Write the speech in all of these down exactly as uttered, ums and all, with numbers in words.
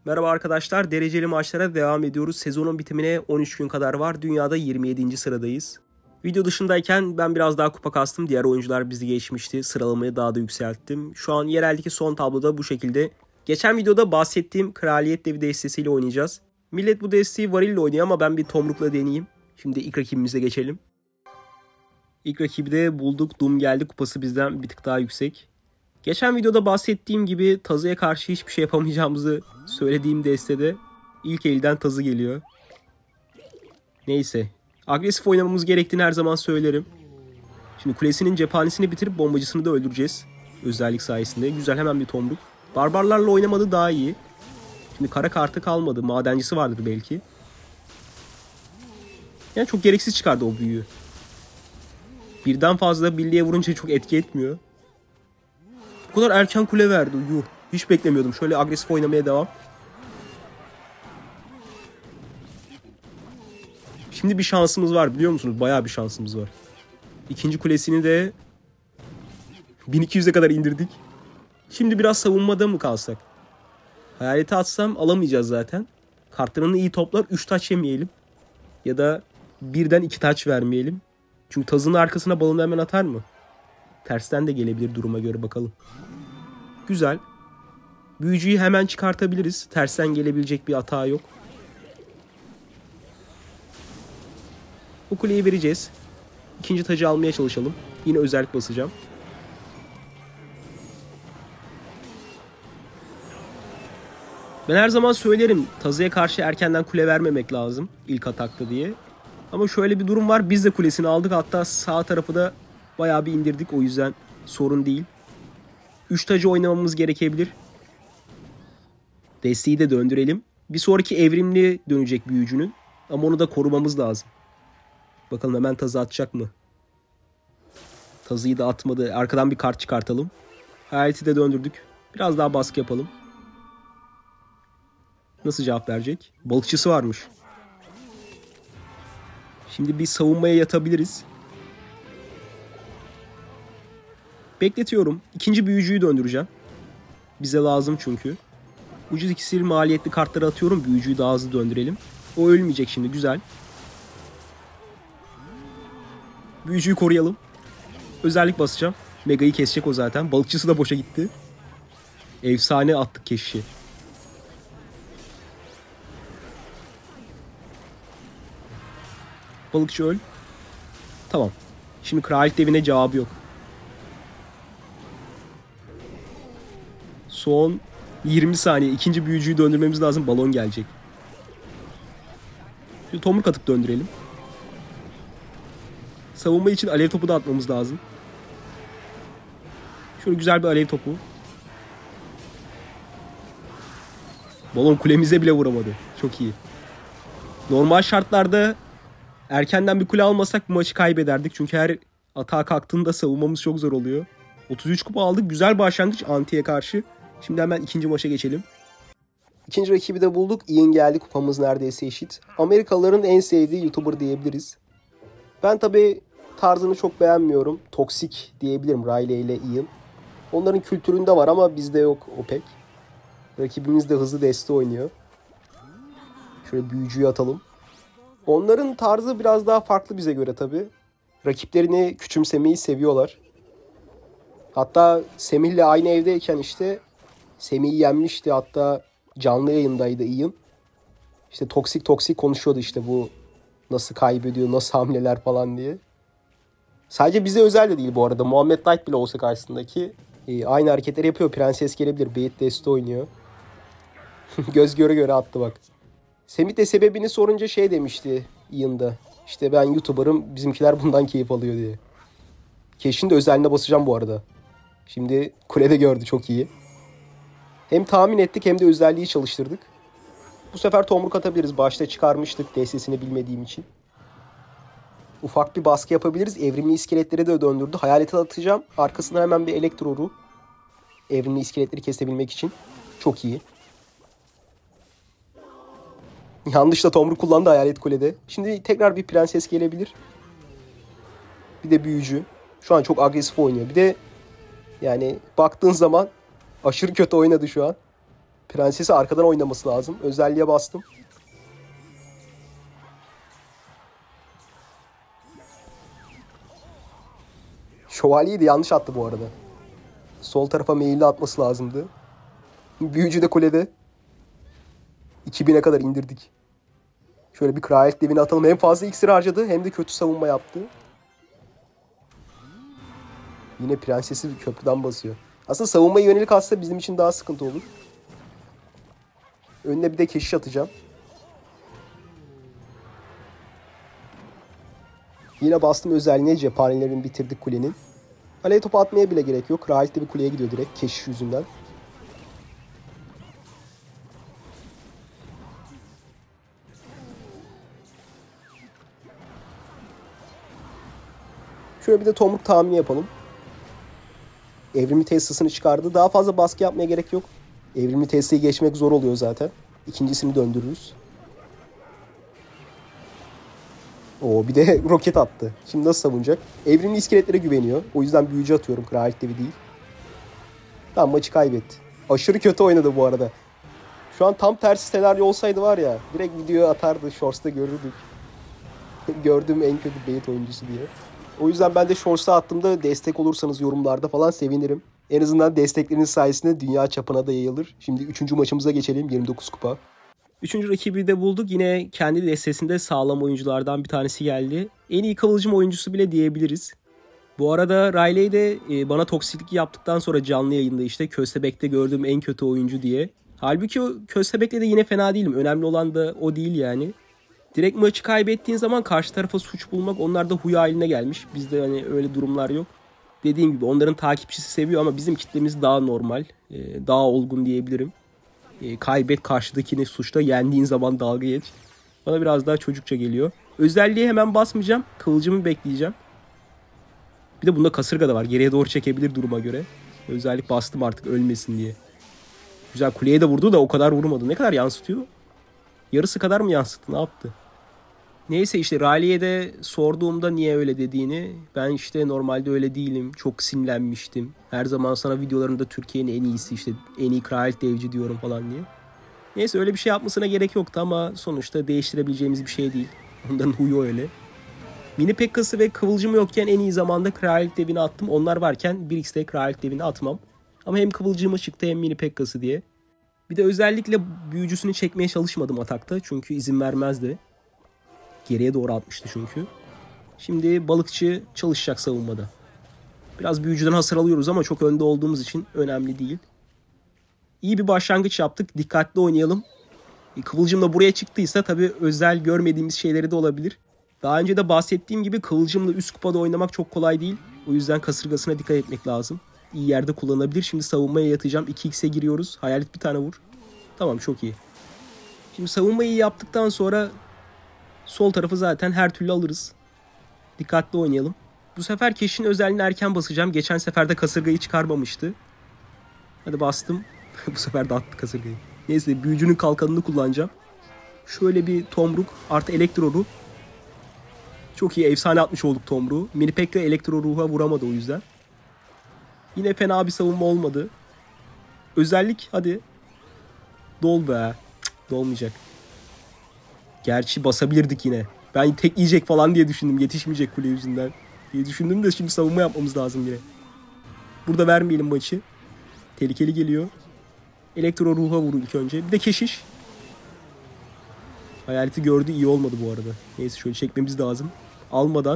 Merhaba arkadaşlar, dereceli maçlara devam ediyoruz. Sezonun bitimine on üç gün kadar var. Dünyada yirmi yedinci sıradayız. Video dışındayken ben biraz daha kupa kastım. Diğer oyuncular bizi geçmişti. Sıralamayı daha da yükselttim. Şu an yereldeki son tabloda bu şekilde. Geçen videoda bahsettiğim Kraliyet Devi destesiyle oynayacağız. Millet bu desteği varille oynuyor ama ben bir tomrukla deneyeyim. Şimdi ilk rakibimize geçelim. İlk rakibi de bulduk. Doom geldi. Kupası bizden bir tık daha yüksek. Geçen videoda bahsettiğim gibi Tazı'ya karşı hiçbir şey yapamayacağımızı söylediğim destede ilk elden Tazı geliyor. Neyse. Agresif oynamamız gerektiğini her zaman söylerim. Şimdi kulesinin cephanesini bitirip bombacısını da öldüreceğiz. Özellik sayesinde. Güzel, hemen bir tomruk. Barbarlarla oynamadı daha iyi. Şimdi kara kartı kalmadı. Madencisi vardır belki. Yani çok gereksiz çıkardı o büyüyü. Birden fazla birliğe vurunca çok etki etmiyor. Bu kadar erken kule verdi. Yuh. Hiç beklemiyordum. Şöyle agresif oynamaya devam. Şimdi bir şansımız var, biliyor musunuz? Bayağı bir şansımız var. İkinci kulesini de bin iki yüze kadar indirdik. Şimdi biraz savunmada mı kalsak? Hayaleti atsam alamayacağız zaten. Kartlarını iyi toplar. üç taç yemeyelim. Ya da birden iki taç vermeyelim. Çünkü Tazı'nın arkasına balonu hemen atar mı? Tersten de gelebilir, duruma göre bakalım. Güzel. Büyücüyü hemen çıkartabiliriz. Tersten gelebilecek bir hata yok. Bu kuleyi vereceğiz. İkinci tacı almaya çalışalım. Yine özellik basacağım. Ben her zaman söylerim, Tazı'ya karşı erkenden kule vermemek lazım ilk atakta diye. Ama şöyle bir durum var. Biz de kulesini aldık. Hatta sağ tarafı da bayağı bir indirdik. O yüzden sorun değil. üç tacı oynamamız gerekebilir. Desteği de döndürelim. Bir sonraki evrimli dönecek büyücünün. Ama onu da korumamız lazım. Bakalım hemen Tazı atacak mı? Tazı'yı da atmadı. Arkadan bir kart çıkartalım. Hayaleti de döndürdük. Biraz daha baskı yapalım. Nasıl cevap verecek? Balıkçısı varmış. Şimdi bir savunmaya yatabiliriz. Bekletiyorum. İkinci büyücüyü döndüreceğim. Bize lazım çünkü. Ucuz iksir maliyetli kartları atıyorum. Büyücüyü daha hızlı döndürelim. O ölmeyecek şimdi. Güzel. Büyücüyü koruyalım. Özellik basacağım. Mega'yı kesecek o zaten. Balıkçısı da boşa gitti. Efsane attık keşişi. Balıkçı öl. Tamam. Şimdi Kraliyet Devi'ne cevabı yok. Son yirmi saniye. İkinci büyücüyü döndürmemiz lazım. Balon gelecek. Şimdi tomruk atıp döndürelim. Savunma için alev topu da atmamız lazım. Şöyle güzel bir alev topu. Balon kulemize bile vuramadı. Çok iyi. Normal şartlarda erkenden bir kule almasak bu maçı kaybederdik. Çünkü her atağa kalktığında savunmamız çok zor oluyor. otuz üç kupa aldık. Güzel başlangıç Anti'ye karşı. Şimdi hemen ikinci maça geçelim. İkinci rakibi de bulduk. Ian geldi. Kupamız neredeyse eşit. Amerikalıların en sevdiği YouTuber diyebiliriz. Ben tabii tarzını çok beğenmiyorum. Toksik diyebilirim Riley ile Ian. Onların kültüründe var ama bizde yok o pek. Rakibimiz de hızlı deste oynuyor. Şöyle büyücüyü atalım. Onların tarzı biraz daha farklı bize göre tabii. Rakiplerini küçümsemeyi seviyorlar. Hatta Semih'le aynı evdeyken işte Semih'i yenmişti. Hatta canlı yayındaydı Ian. İşte toksik toksik konuşuyordu işte bu nasıl kaybediyor, nasıl hamleler falan diye. Sadece bize özel de değil bu arada. Muhammed Knight bile olsa karşısındaki e, aynı hareketleri yapıyor. Prenses gelebilir. Beyit deste oynuyor. Göz göre göre attı bak. Semih de sebebini sorunca şey demişti Ian'da. İşte ben YouTuber'ım, bizimkiler bundan keyif alıyor diye. Keşin de özeline basacağım bu arada. Şimdi kulede gördü, çok iyi. Hem tahmin ettik hem de özelliği çalıştırdık. Bu sefer tomruk atabiliriz. Başta çıkarmıştık destesini bilmediğim için. Ufak bir baskı yapabiliriz. Evrimli iskeletleri de döndürdü. Hayaleti atacağım. Arkasına hemen bir elektro ruh. Evrimli iskeletleri kesebilmek için. Çok iyi. Yanlışla tomruk kullandı hayalet kulede. Şimdi tekrar bir prenses gelebilir. Bir de büyücü. Şu an çok agresif oynuyor. Bir de yani baktığın zaman aşırı kötü oynadı şu an. Prensesi arkadan oynaması lazım. Özelliğe bastım. Şövalyeyi de yanlış attı bu arada. Sol tarafa meyilli atması lazımdı. Büyücü de kulede. iki bine kadar indirdik. Şöyle bir kraliyet devini atalım. Hem fazla iksir harcadı hem de kötü savunma yaptı. Yine prensesi köprüden basıyor. Aslında savunmaya yönelik atsa bizim için daha sıkıntı olur. Önüne bir de keşiş atacağım. Yine bastım özelliğine, cephanelerini bitirdik kulenin. Alev topu atmaya bile gerek yok. Kraliyet devi kuleye gidiyor direkt keşiş yüzünden. Şöyle bir de tomruk tahmini yapalım. Evrimli Tesla'sını çıkardı. Daha fazla baskı yapmaya gerek yok. Evrimli Tesla'yı geçmek zor oluyor zaten. İkincisini döndürürüz. Oo, bir de roket attı. Şimdi nasıl savunacak? Evrimli iskeletlere güveniyor. O yüzden büyücü atıyorum. Kraliyet devi değil. Tamam, maçı kaybetti. Aşırı kötü oynadı bu arada. Şu an tam tersi senaryo olsaydı var ya, direkt videoya atardı. Shorts'ta görürdük. Gördüğüm en kötü bait oyuncusu diye. O yüzden ben de Shorts'a attığımda destek olursanız yorumlarda falan sevinirim. En azından destekleriniz sayesinde dünya çapına da yayılır. Şimdi üçüncü maçımıza geçelim. yirmi dokuz kupa. Üçüncü rakibi de bulduk. Yine kendi destesinde sağlam oyunculardan bir tanesi geldi. En iyi kıvılcım oyuncusu bile diyebiliriz. Bu arada Riley de bana toksiklik yaptıktan sonra canlı yayında işte Köstebek'te gördüğüm en kötü oyuncu diye. Halbuki o Köstebek'le de yine fena değilim. Önemli olan da o değil yani. Direkt maçı kaybettiğin zaman karşı tarafa suç bulmak, onlar da huy haline gelmiş. Bizde hani öyle durumlar yok. Dediğim gibi onların takipçisi seviyor ama bizim kitlemiz daha normal, daha olgun diyebilirim. Kaybet karşıdakini suçla, yendiğin zaman dalga geç. Bana biraz daha çocukça geliyor. Özelliğe hemen basmayacağım. Kıvılcımı bekleyeceğim. Bir de bunda kasırga da var. Geriye doğru çekebilir duruma göre. Özellik bastım artık ölmesin diye. Güzel, kuleye de vurdu da o kadar vurmadı. Ne kadar yansıtıyor? Yarısı kadar mı yansıttı? Ne yaptı? Neyse işte Riley'e de sorduğumda niye öyle dediğini, ben işte normalde öyle değilim. Çok sinirlenmiştim. Her zaman sana videolarımda Türkiye'nin en iyisi, işte en iyi kraliyet devci diyorum falan diye. Neyse öyle bir şey yapmasına gerek yoktu ama sonuçta değiştirebileceğimiz bir şey değil. Onların huyu öyle. Mini Pekka'sı ve Kıvılcımı yokken en iyi zamanda kraliyet devini attım. Onlar varken bir x'te kraliyet devini atmam. Ama hem Kıvılcımı çıktı hem Mini Pekka'sı diye. Bir de özellikle büyücüsünü çekmeye çalışmadım atakta. Çünkü izin vermezdi. Geriye doğru atmıştı çünkü. Şimdi balıkçı çalışacak savunmada. Biraz büyücüden hasar alıyoruz ama çok önde olduğumuz için önemli değil. İyi bir başlangıç yaptık. Dikkatli oynayalım. Kıvılcım da buraya çıktıysa tabii özel görmediğimiz şeyleri de olabilir. Daha önce de bahsettiğim gibi Kıvılcım'la üst kupada oynamak çok kolay değil. O yüzden kasırgasına dikkat etmek lazım. İyi yerde kullanılabilir. Şimdi savunmaya yatacağım. iki x'e giriyoruz. Hayalet bir tane vur. Tamam, çok iyi. Şimdi savunmayı yaptıktan sonra sol tarafı zaten her türlü alırız. Dikkatli oynayalım. Bu sefer keşin özelliğini erken basacağım. Geçen sefer de kasırgayı çıkarmamıştı. Hadi bastım. Bu sefer de attı kasırgayı. Neyse, büyücünün kalkanını kullanacağım. Şöyle bir tomruk artı elektro ruh. Çok iyi, efsane atmış olduk tomruğu. Mini Pekka elektro ruha vuramadı o yüzden. Yine fena bir savunma olmadı. Özellik hadi. Dol be. Cık, dolmayacak. Gerçi basabilirdik yine. Ben tek yiyecek falan diye düşündüm. Yetişmeyecek kule yüzünden diye düşündüm de şimdi savunma yapmamız lazım yine. Burada vermeyelim maçı. Tehlikeli geliyor. Elektro ruha vur ilk önce. Bir de keşiş. Hayaleti gördü, iyi olmadı bu arada. Neyse şöyle çekmemiz lazım. Almadan.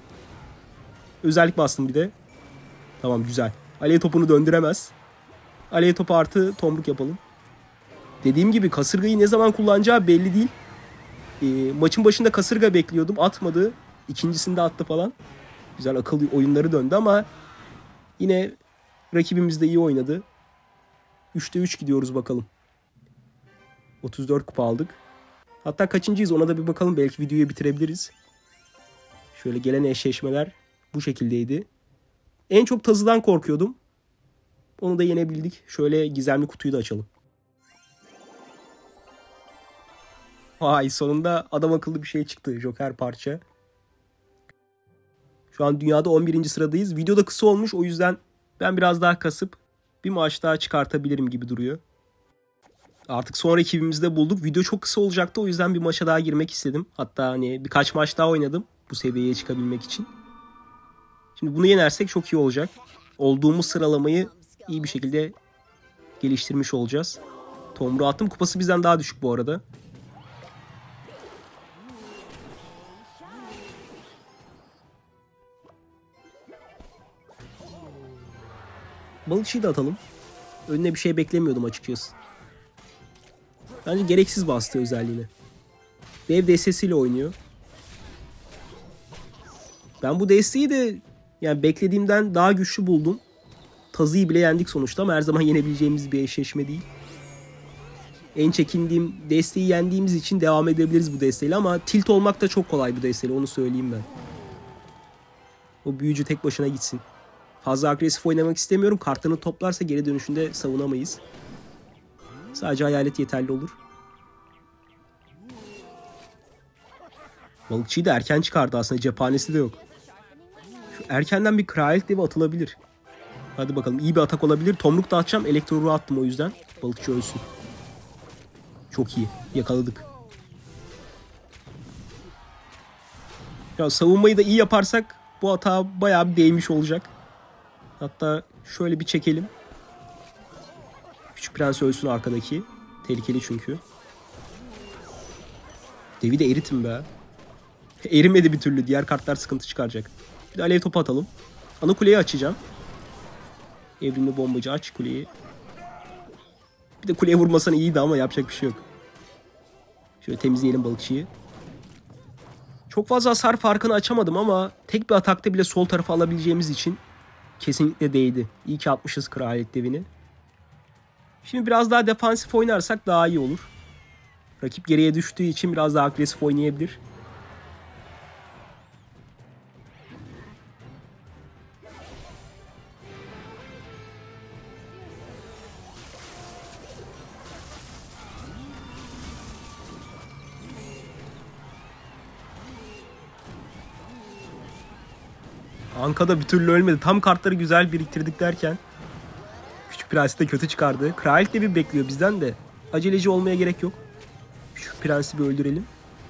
Özellik bastım bir de. Tamam, güzel. Alev topunu döndüremez. Alev topu artı tomruk yapalım. Dediğim gibi kasırgayı ne zaman kullanacağı belli değil. E, maçın başında kasırga bekliyordum. Atmadı. İkincisinde attı falan. Güzel akıllı oyunları döndü ama yine rakibimiz de iyi oynadı. üçte üç gidiyoruz bakalım. otuz dört kupa aldık. Hatta kaçıncıyız ona da bir bakalım. Belki videoyu bitirebiliriz. Şöyle gelen eşleşmeler bu şekildeydi. En çok tazıdan korkuyordum. Onu da yenebildik. Şöyle gizemli kutuyu da açalım. Vay, sonunda adam akıllı bir şey çıktı. Joker parça. Şu an dünyada on birinci sıradayız. Video da kısa olmuş. O yüzden ben biraz daha kasıp bir maç daha çıkartabilirim gibi duruyor. Artık son rakibimizi de bulduk. Video çok kısa olacaktı, o yüzden bir maça daha girmek istedim. Hatta hani birkaç maç daha oynadım bu seviyeye çıkabilmek için. Şimdi bunu yenersek çok iyi olacak. Olduğumuz sıralamayı iyi bir şekilde geliştirmiş olacağız. Tomru attım. Kupası bizden daha düşük bu arada. Balıkçıyı da atalım. Önüne bir şey beklemiyordum açıkçası. Bence gereksiz bastı özelliğini. Dev destesiyle oynuyor. Ben bu desteği de yani beklediğimden daha güçlü buldum. Tazı'yı bile yendik sonuçta ama her zaman yenebileceğimiz bir eşleşme değil. En çekindiğim desteği yendiğimiz için devam edebiliriz bu desteğiyle ama tilt olmak da çok kolay bu desteğiyle, onu söyleyeyim ben. O büyücü tek başına gitsin. Fazla agresif oynamak istemiyorum. Kartlarını toplarsa geri dönüşünde savunamayız. Sadece hayalet yeterli olur. Balıkçıyı da erken çıkardı aslında. Cephanesi de yok. Şu erkenden bir kraliyet devi atılabilir. Hadi bakalım, iyi bir atak olabilir. Tomruk da atacağım. Elektroru attım o yüzden. Balıkçı ölsün. Çok iyi. Yakaladık. Ya savunmayı da iyi yaparsak bu hata bayağı bir değmiş olacak. Hatta şöyle bir çekelim. Küçük prens ölsün arkadaki. Tehlikeli çünkü. Devi de eritin be. Erimedi bir türlü. Diğer kartlar sıkıntı çıkaracak. Bir de alev topu atalım. Ana kuleyi açacağım. Evrimli bombacı aç kuleyi. Bir de kuleye vurmasan iyiydi ama yapacak bir şey yok. Şöyle temizleyelim balıkçıyı. Çok fazla hasar farkını açamadım ama tek bir atakta bile sol tarafa alabileceğimiz için kesinlikle değdi. İyi ki atmışız kraliyet devini. Şimdi biraz daha defansif oynarsak daha iyi olur. Rakip geriye düştüğü için biraz daha agresif oynayabilir. Anka'da bir türlü ölmedi. Tam kartları güzel biriktirdik derken Küçük Prens de kötü çıkardı. Kraliyet de bir bekliyor bizden de. Aceleci olmaya gerek yok. Şu prensi bir öldürelim.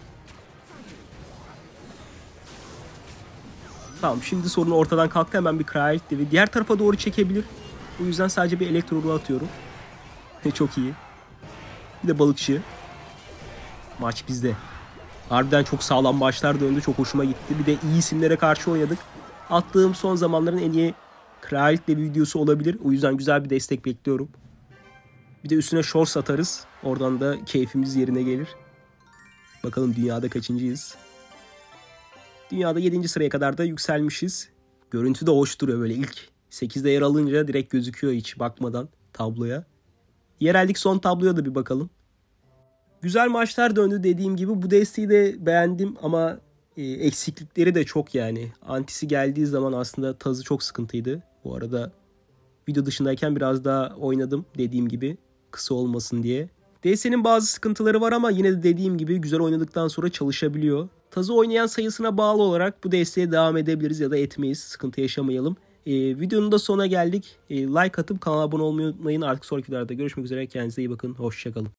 Tamam, şimdi sorun ortadan kalktı. Hemen bir kraliyet devi. Diğer tarafa doğru çekebilir. O yüzden sadece bir elektro atıyorum. Çok iyi. Bir de balıkçı. Maç bizde. Harbiden çok sağlam maçlar döndü. Çok hoşuma gitti. Bir de iyi isimlere karşı oynadık. Attığım son zamanların en iyi kraliyet devi videosu olabilir. O yüzden güzel bir destek bekliyorum. Bir de üstüne shorts atarız. Oradan da keyfimiz yerine gelir. Bakalım dünyada kaçıncıyız? Dünyada yedinci sıraya kadar da yükselmişiz. Görüntü de hoş duruyor böyle. İlk sekizde yer alınca direkt gözüküyor hiç bakmadan tabloya. Yerellik son tabloya da bir bakalım. Güzel maçlar döndü dediğim gibi. Bu desteği de beğendim ama e, eksiklikleri de çok yani. Antisi geldiği zaman aslında tazı çok sıkıntıydı. Bu arada video dışındayken biraz daha oynadım dediğim gibi. Kısa olmasın diye. D S'nin bazı sıkıntıları var ama yine de dediğim gibi güzel oynadıktan sonra çalışabiliyor. Tazı oynayan sayısına bağlı olarak bu desteğe devam edebiliriz ya da etmeyiz. Sıkıntı yaşamayalım. Ee, videonun da sonuna geldik. Ee, like atıp kanala abone olmayı unutmayın. Artık sonraki videolarda görüşmek üzere. Kendinize iyi bakın. Hoşçakalın.